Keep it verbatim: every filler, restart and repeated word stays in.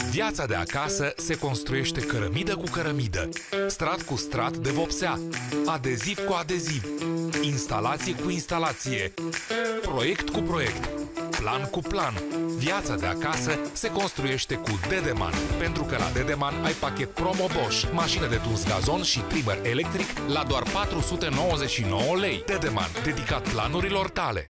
Viața de acasă se construiește cărămidă cu cărămidă, strat cu strat de vopsea, adeziv cu adeziv, instalație cu instalație, proiect cu proiect, plan cu plan. Viața de acasă se construiește cu Dedeman, pentru că la Dedeman ai pachet promo Bosch, mașină de tuns gazon și trimmer electric la doar patru sute nouăzeci și nouă lei. Dedeman, dedicat planurilor tale.